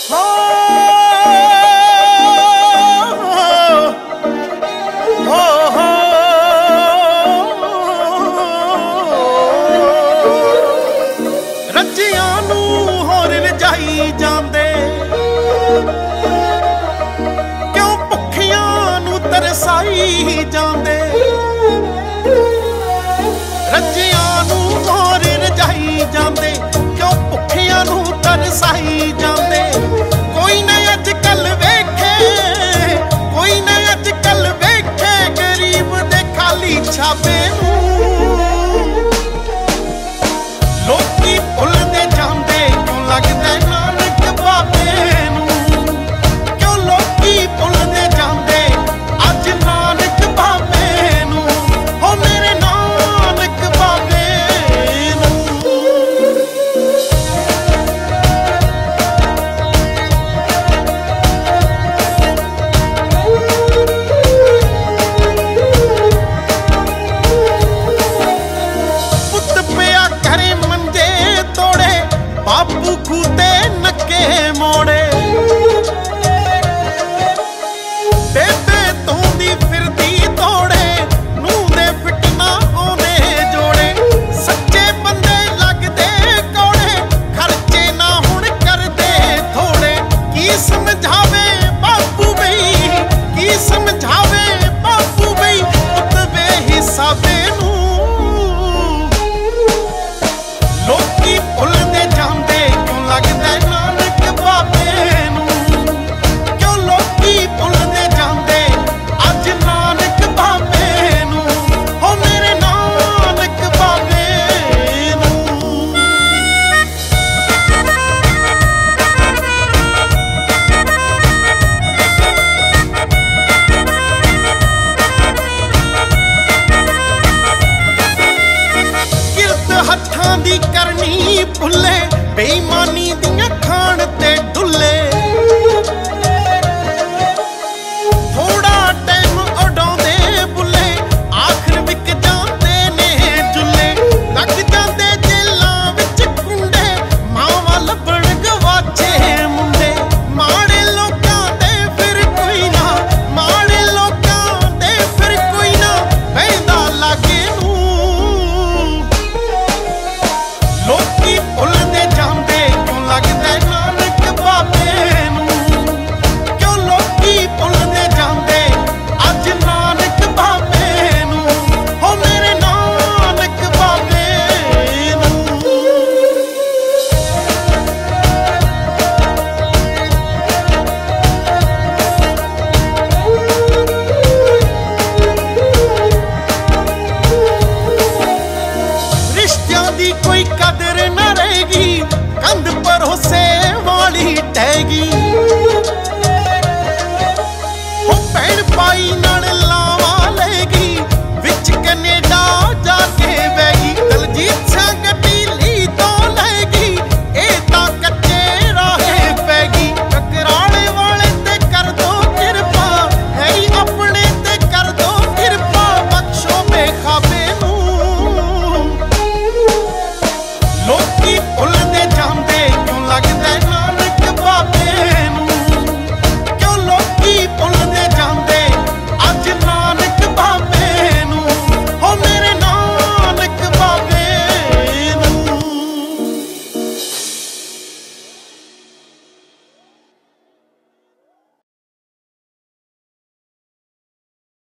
ਰੱਜਿਆਂ ਨੂੰ ਹੋਰ ਰਜਾਈ ਜਾਂਦੇ, ਕਿਉਂ ਭੁੱਖਿਆਂ ਨੂੰ ਤਰਸਾਈ ਜਾਂਦੇ। ਰੱਜਿਆਂ ਨੂੰ ਹੋਰ ਰਜਾਈ ਜਾਂਦੇ, ਕਿਉਂ ਭੁੱਖਿਆਂ ਨੂੰ ਤਰਸਾਈ ਜਾਂਦੇ। ਕੋਈ ਨਾ ਅੱਜ ਕੱਲ ਵੇਖੇ, ਕੋਈ ਨਾ ਅੱਜ ਕੱਲ ਵੇਖੇ ਗਰੀਬ ਦੇ ਖਾਲੀ ਛਾਪੇ ਨੂੰ। ਲੋਕੀ ਭੁੱਲਦੇ ਜਾਂਦੇ, ਕਿਉਂ ਲੱਗਦਾ ਨਾਨਕ ਬਾਬੇ ਨੂੰ। ਕਿਉਂ ਲੋਕੀ ਭੁੱਲਦੇ ਜਾਂਦੇ ਅੱਜ ਨਾਨਕ ਬਾਬੇ ਨੂੰ। ਹੋ ਮੇਰੇ ਨਾਨਕ ਬਾਬੇ ਨੂੰ। ਪੁੱਤ ਪਿਆ ਘਰੇ ਮੰਜੇ ਤੋੜੇ, ਬਾਪੂ ਖੂਤੇ ਨੱਕੇ ਮੋੜੇ। ਬੇਬੇ ਧੋਂਦੀ ਫਿਰਦੀ ਤੋੜੇ, ਨੂੰਹ ਦੇ ਫਿੱਟਣਾ ਆਉਂਦੇ ਜੋੜੇ। ਸੱਚੇ ਬੰਦੇ ਲੱਗਦੇ ਕੋੜੇ, ਖਰਚੇ ਨਾ ਹੁਣ ਕਰਦੇ ਥੋੜੇ। ਕੀ ਸਮਝਾਵੇ ਬਾਪੂ ਬਈ, ਕੀ ਸਮਝਾਵੇ ਬਾਪੂ ਬਈ ਪੁੱਤ ਬੇਹਿਸਾਬੇ ਨੂੰ। ਲੋਕੀ ਭੁੱਲਦੇ ਜਾਂਦੇ, ਕਿਉਂ ਲੱਗਦਾ ਨਾਨਕ ਬਾਬੇ ਨੂੰ। ਕਿਉਂ ਲੋਕੀ ਭੁੱਲਦੇ ਜਾਂਦੇ ਅੱਜ ਨਾਨਕ ਬਾਬੇ ਨੂੰ। ਹੋ ਮੇਰੇ ਨਾਨਕ ਬਾਬੇ ਨੂੰ। ਕਿਰਤ ਹੱਥਾਂ ਦੀ ਕਰਨੀ ਭੁੱਲੇ, ਬੇਈਮਾਨੀ ਦੀਆਂ ਖਾਣ ਤੇ ਡੁੱਲੇ। ਥੋੜਾ ਟਾਈਮ ਉਡਾਉਂਦੇ ਬੁੱਲੇ, ਆਖਰ ਵਿਕ ਜਾਂਦੇ ਨੇ ਜੁੱਲੇ। ਲੱਗ ਜਾਂਦੇ ਜੇਲਾਂ ਵਿੱਚ ਕੁੰਡੇ, ਮਾਵਾਂ ਲੱਭਣ ਗਵਾਚੇ ਮੁੰਡੇ। ਮਾੜੇ ਲੋਕਾਂ ਦੇ ਫਿਰ ਕੋਈ ਨਾ, ਮਾੜੇ ਲੋਕਾਂ ਦੇ ਫਿਰ ਕੋਈ ਨਾ ਬਹਿੰਦਾ ਲਾਗੇ ਨੂੰ। ਲੋਕੀ ਭੁੱਲਦੇ ਜਾਂਦੇ, ਕਿਉਂ ਲੱਗਦਾ ਨਾਨਕ ਬਾਬੇ ਨੂੰ। ਕਿਉਂ ਲੋਕੀ ਭੁੱਲਦੇ ਜਾਂਦੇ ਅੱਜ ਨਾਨਕ ਬਾਬੇ ਨੂੰ। ਹੋ ਮੇਰੇ ਨਾਨਕ ਬਾਬੇ ਨੂੰ। ਰਿਸ਼ਤਿਆਂ ਦੀ ਕੋਈ ਕਦਰ ਨਾ ਰਹੇਗੀ, ਕੰਧ ਭਰੋਸੇ ਵਾਲੀ ਟਹਿਗੀ।